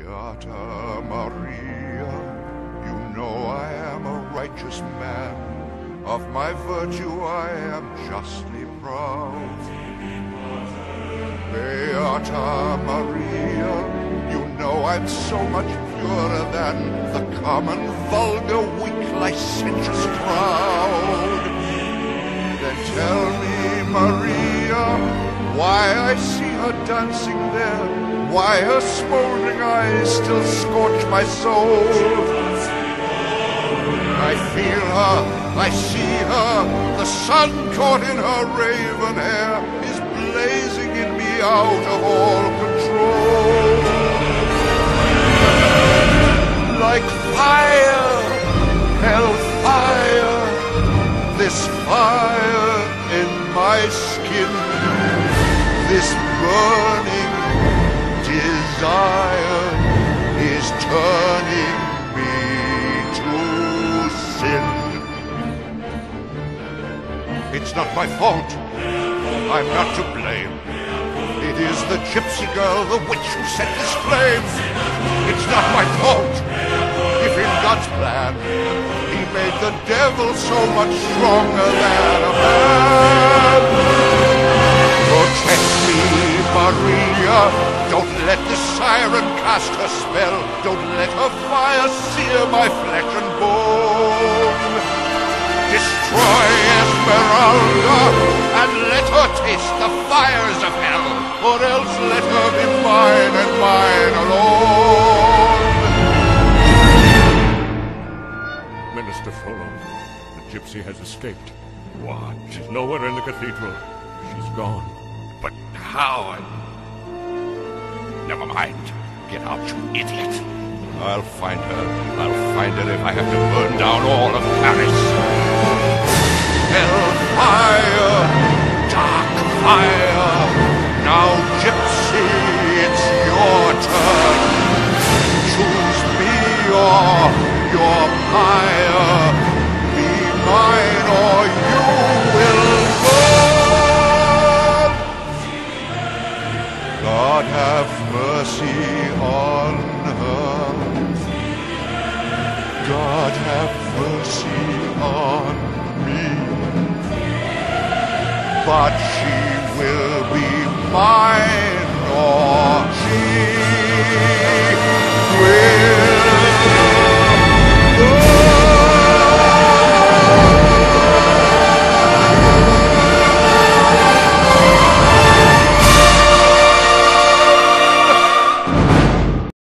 Beata Maria, you know I am a righteous man. Of my virtue I am justly proud. Beata Maria, you know I'm so much purer than the common, vulgar, weak, licentious crowd. Then tell me, Maria, why I see her dancing there, why her smoldering eyes still scorch my soul. I feel her, I see her, the sun caught in her raven hair is blazing in me out of all control. Like fire, hellfire, this fire in my skin, this burning desire is turning me to sin. It's not my fault. I'm not to blame. It is the gypsy girl, the witch, who set this flame. It's not my fault. If in God's plan he made the devil so much stronger than a man. Protect me, Maria. Don't let the siren cast her spell. Don't let her fire sear my flesh and bone. Destroy Esmeralda and let her taste the fires of hell, or else let her be mine and mine alone. Minister Frollo, the gypsy has escaped. What? She's nowhere in the cathedral. She's gone. But how? Never mind. Get out, you idiot. I'll find her. I'll find her if I have to burn down all of Paris. Hellfire, dark fire. Now, gypsy, it's your turn. Choose me or your pyre. Be mine or you will burn. God have mercy on her. God have mercy on me. But she will be mine or she